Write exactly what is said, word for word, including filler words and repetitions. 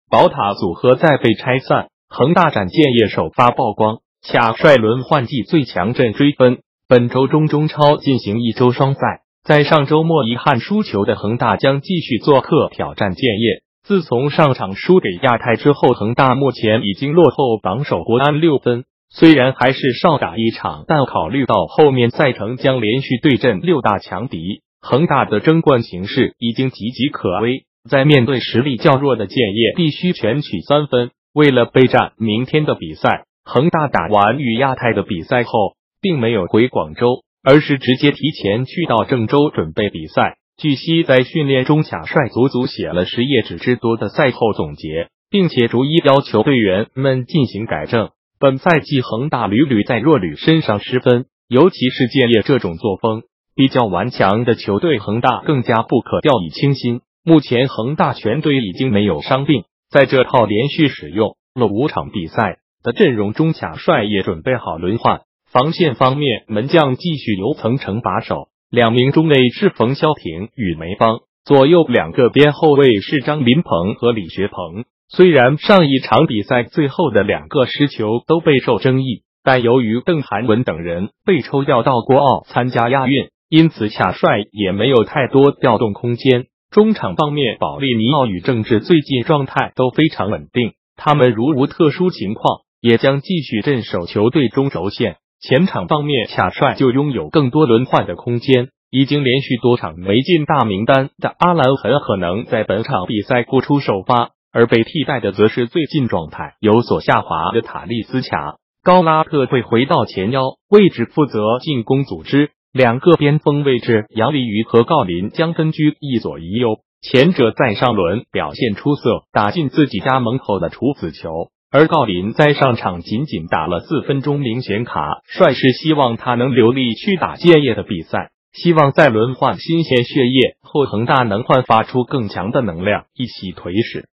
宝塔组合再被拆散，恒大展建业首发曝光，卡帅轮换季最强阵追分。本周中中超进行一周双赛，在上周末遗憾输球的恒大将继续做客挑战建业。自从上场输给亚泰之后，恒大目前已经落后榜首国安六分。虽然还是少打一场，但考虑到后面赛程将连续对阵六大强敌，恒大的争冠形势已经岌岌可危。在面对实力较弱的建业，必须全取三分。为了备战明天的比赛，恒大打完与亚泰的比赛后，并没有回广州，而是直接提前去到郑州准备比赛。据悉，在训练中，卡帅足足写了十页纸之多的赛后总结，并且逐一要求队员们进行改正。本赛季恒大屡屡在弱旅身上失分，尤其是建业这种作风比较顽强的球队，恒大更加不可掉以轻心。目前恒大全队已经没有伤病，在这套连续使用了五场比赛的阵容中，卡帅也准备好轮换。防线方面，门将继续由彭程把守，两名中卫是冯潇霆与梅邦，左右两个边后卫是张琳芃和李学鹏。虽然上一场比赛最后的两个失球都备受争议，但由于邓涵文等人被抽调到国奥参加亚运，因此卡帅也没有太多调动空间。中场方面，保利尼奥与郑智最近状态都非常稳定，他们如无特殊情况，也将继续镇守球队中轴线。前场方面，卡帅就拥有更多轮换的空间，已经连续多场没进大名单的阿兰很可能在本场比赛不出首发，而被替代的则是最近状态有所下滑的塔利斯卡。高拉特会回到前腰位置负责进攻组织，两个边锋位置杨立瑜和郜林将分居一左一右，前者在上轮表现出色，打进自己家门口的处子球，而郜林在上场仅仅打了四分钟明显卡，帅是希望他能留力去打建业的比赛，希望在轮换新鲜血液后，恒大能焕发出更强的能量，一起颓势。